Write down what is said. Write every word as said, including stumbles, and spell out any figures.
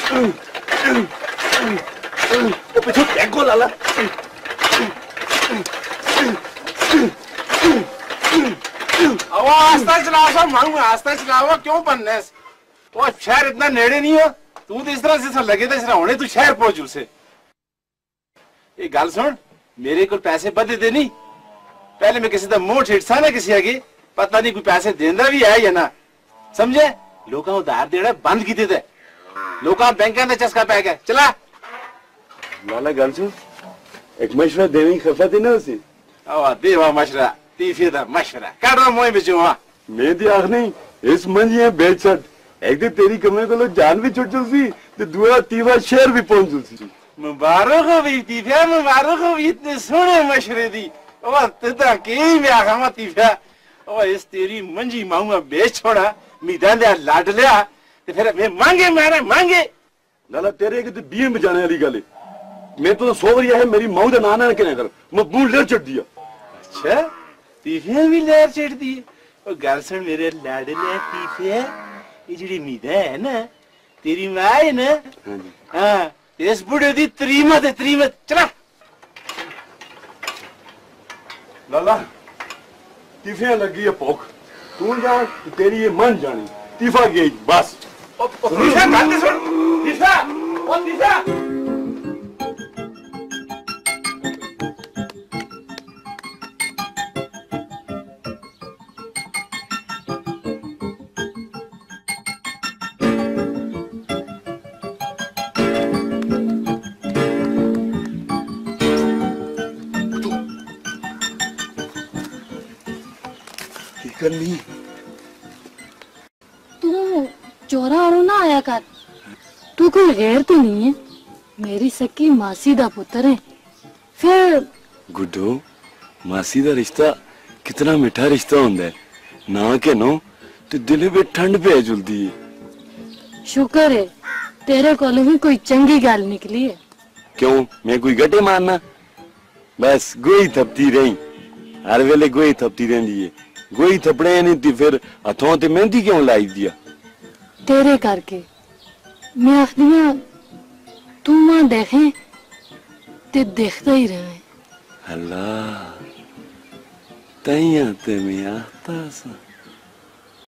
वो पिछू देखो लाला। अब आस्ता चलाओ सब मांगू आस्ता चलाओ क्यों बनने वो शहर इतना नेड़े नहीं हो तू तो इस तरह से लगे थे होने तू शहर पहुंच उसे ये गल सुन मेरे को पैसे बदे दे नहीं पहले मैं किसी का मुंह ठेठसा ना किसी आगे पता नहीं कोई पैसे देंदा भी है या ना समझे लोग उधार देना बंद की थे लोग बैंक का चस्का पै गया चला लाला गल सुन एक मशवरा देने खफा थी ना उसे देवा मशवरा तीफे दा मशवरा काटो मोह में जो मैं दी आख नहीं इस मंजिया बेच छट एक दिन तेरी कमरे को जान भी छुट सी तो दूसरा तीसरा शहर भी पहुंच सी मुबारक हो भी तीफे मुबारक हो भी इतने सोने मशवरे दी ओ तेरा के में आखा मत तीफे ओ इस तेरी मंजी माऊंगा बेच छोड़ा मीदा दे लाड लिया ते फिर मैं मांगे मारे मांगे लाला तेरे के तो बीए में जाने वाली गल मैं तो सो रही है मेरी माऊ दा नाना ने कहने कर मैं बूढ़ ले चढ़ दिया अच्छा तीफे भी लेर चढ़ दी ओ गल सुन मेरे लाडले तीफे ये जी मीदा है ना तेरी मां है ना हां इस बुढ़े दी त्रीमत त्रीमत चला लाला तीफे लगी है भूख तू जा तेरी ये मन जानी तीफा गई बस ओ तीफा गल सुन तीफा ओ तीफा करनी तू चोरा और ना आया कर तू कोई गैर तो नहीं है मेरी सकी मासी दा पुत्र है फिर गुड्डो मासी दा रिश्ता कितना मीठा रिश्ता होंदा है ना के नो ते दिल में ठंड पे जुलदी है शुक्र है तेरे कोल भी कोई चंगी गल निकली है क्यों मैं कोई गड्ढे मारना बस गोई थपती रही हर वेले गोई थपती रही है गोई थपड़े नहीं थी फिर हथों ते मेहंदी क्यों लाई दिया तेरे करके मैं आखदिया तू मां देखे ते देखता ही रहे अल्लाह तैया ते मैं आता सा